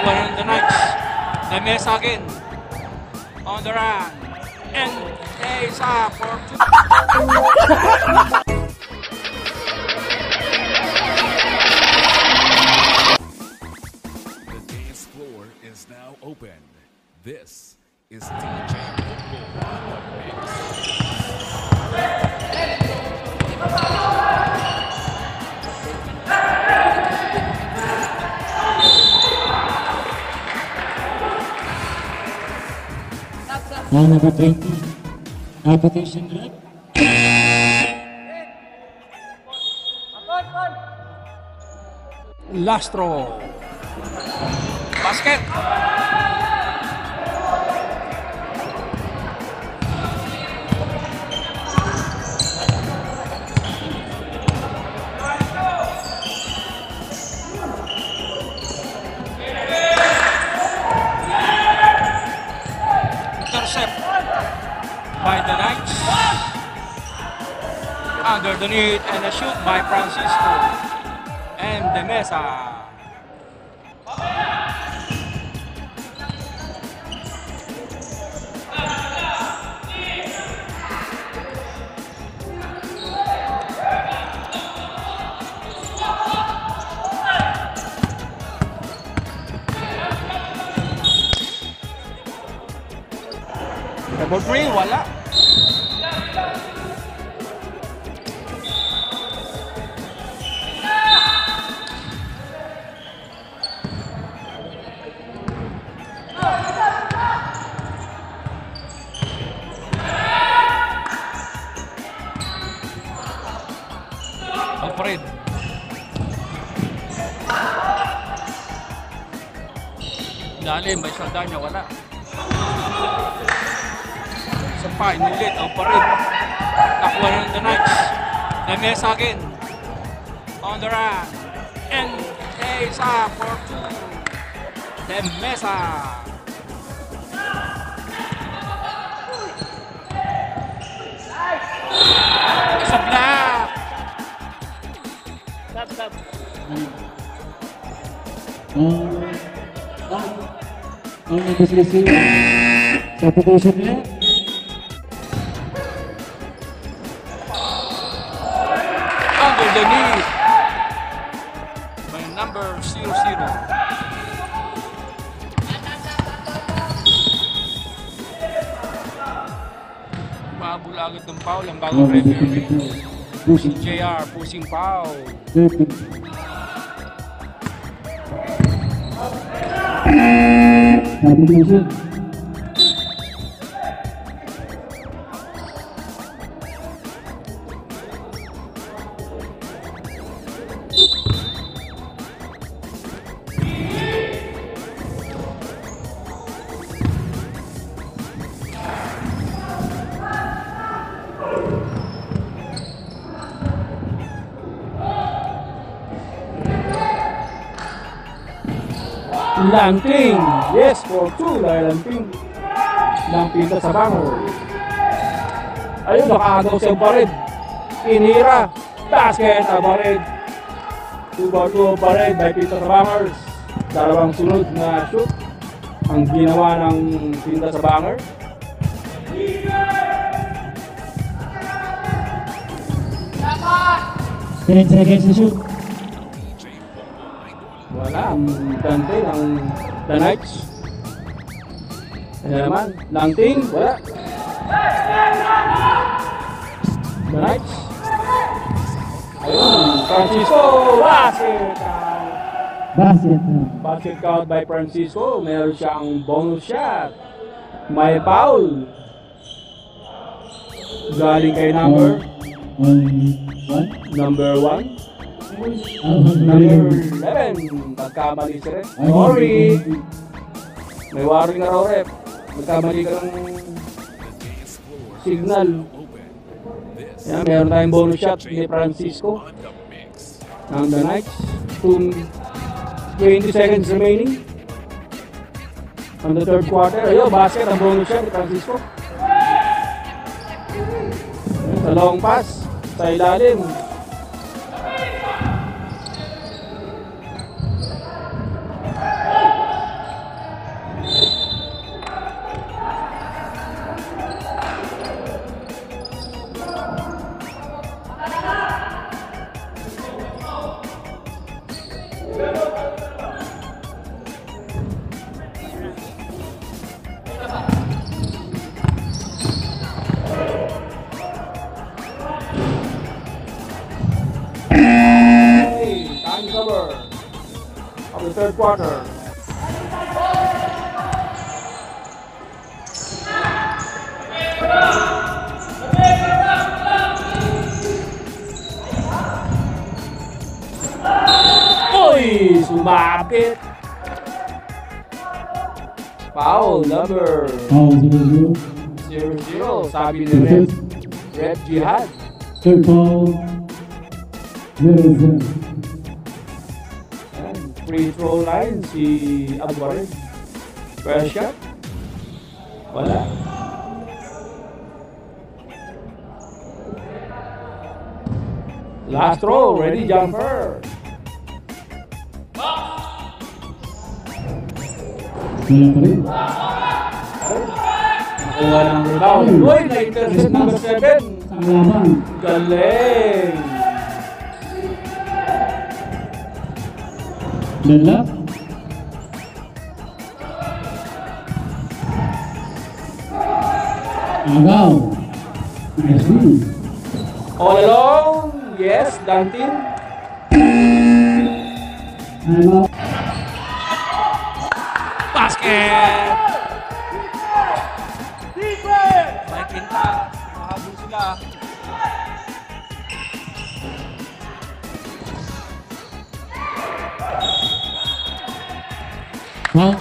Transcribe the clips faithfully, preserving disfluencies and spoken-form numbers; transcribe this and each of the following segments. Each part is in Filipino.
Nakuha ng the Knights. The Mesa again. On the run. And Mesa for two. The dance floor is now open. This is D J Football on the mix. Line number twenty, application direct. Lastro. Basket. Intercept by the Knights. Underneath and a shoot by Francisco. And the Mesa. Double three, wala. Alfred. Lalim, may salda niya, wala. Sampay, nilit, Alfred. Nakuha ng the Knights. The Mesa again. On the run. And Mesa for two. The Mesa. It's a block. Stop, stop. Um, ang nagsisilisi sa application direct. Underneath by number zero zero. Mabul agad ng foul ang bagong referee. Pushing. J R pushing foul. thirty. Application. Langting, yes for two dahil Langting ng pinta sa bangor. Ayun, nakagaw sa Barid. Inira, basket sa Barid. two by two Barid by pinta sa bangers. Dalawang sunod na shoot ang ginawa ng pinta sa bangor. ten seconds to shoot. Wala, ang Dante ng the Knights. Ayan naman, Langting, wala. The Knights. Ayun, Francisco, basket out. Basket. Basket count by Francisco. Meron siyang bonus shot. May foul. Galing kay number Only one. number one. Oh, Number eleven. Nagkamali si Rep. Sorry. May warning na raw, Rep. Nagkamali ka ng signal. Yan, meron tayong bonus shot ni Francisco ng the Knights. twenty seconds remaining on the third quarter. Ayun, basket ang bonus shot ni Francisco. Sa long pass, sa ilalim. third quarter. Uy, sumabit. Foul number Foul zero zero zero, sabi ni Red, Red Jihad. Third foul. Zero zero. And free throw line si Alvarez. First shot. Wala. Last throw, ready jumper. Wala pa rin. Nakuha ng rebound. Uy, na-intercept number seven. Sa kalaban. Galing. Lala. Agaw. Nice move. All along, yes, Dantin. Time out. Basket! May kinta. Mahabol sila. Foul.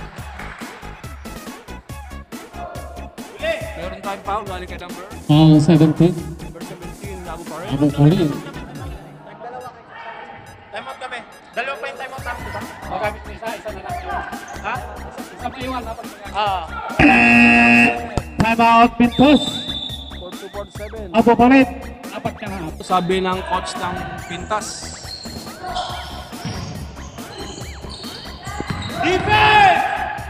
Meron tayong foul. Balik kay number. Foul seventeen. Number seventeen, Abu Farid. Abu Farid. Time out kami. Dalawa pa yung time out namin, diba? Magamit mo isa, isa na lang. Ha? Isa pa yung dapat mo yan. Ah. Time out Pintos. four two four seven. Abu Farid. Apat ka na. Sabi ng coach ng Pintas. Defense!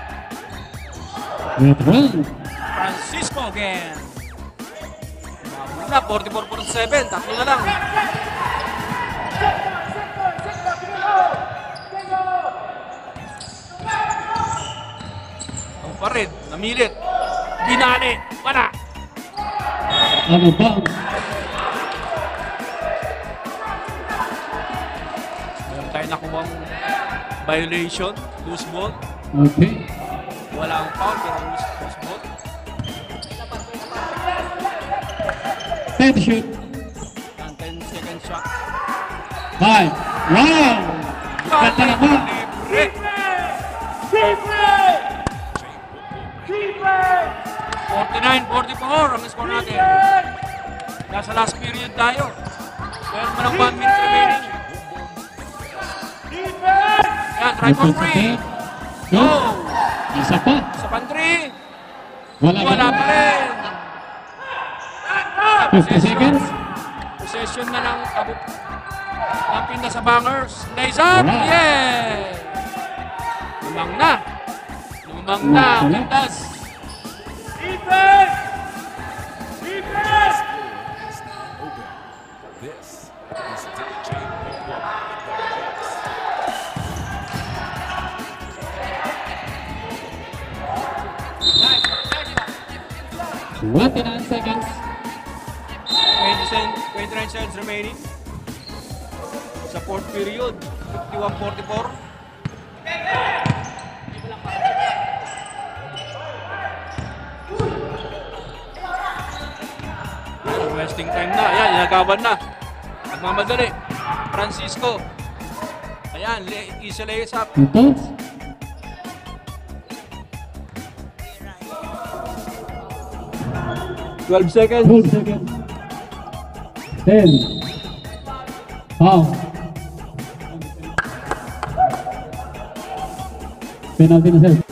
Good run. Francisco again. Mabul na, forty-four forty-seven. Tatlo na lang. Ang pared, namilit. Binali, wala. Ano ba? Meron tayo nakuwang violation, loose ball. Okay. Walang foul, pero loose, loose ball. Ten shoot. Ang ten second shot. Five. Wow! Ganda naman. forty-nine forty-four ang score natin. Nasa last period tayo. Meron mo ng one minute remaining. Yan, try for free. Go. Go! Isa pa. Sa pantry. Wala Wala pa. pa rin. fifty seconds. Possession na ng Abu. Ang pinda sa bangers. Nice up! Wala. Yeah! Lumang na. Lumang na. Wala. Pindas. This is D J Football. twenty-nine seconds. twenty cent- twenty-nine seconds remaining. Sa fourth period. fifty-one forty-four. Wasting time na. Ayan, inagawan na. Nagmamadali. Francisco. Ayan, le- easy layup up. Pintos. twelve seconds. twelve seconds. ten. Foul. Penalty na sir.